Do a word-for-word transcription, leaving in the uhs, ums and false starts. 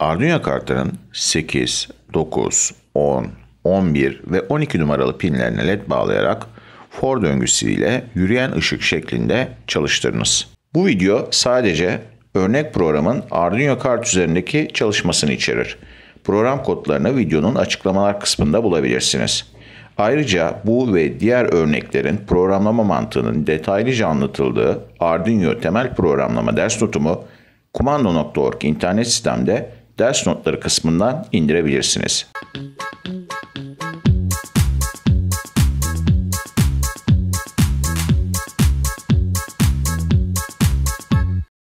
Arduino kartının sekiz, dokuz, on, on bir ve on iki numaralı pinlerine led bağlayarak for döngüsü ile yürüyen ışık şeklinde çalıştırınız. Bu video sadece örnek programın Arduino kart üzerindeki çalışmasını içerir. Program kodlarını videonun açıklamalar kısmında bulabilirsiniz. Ayrıca bu ve diğer örneklerin programlama mantığının detaylıca anlatıldığı Arduino temel programlama ders notumu kumando nokta org internet sitemde ders notları kısmından indirebilirsiniz.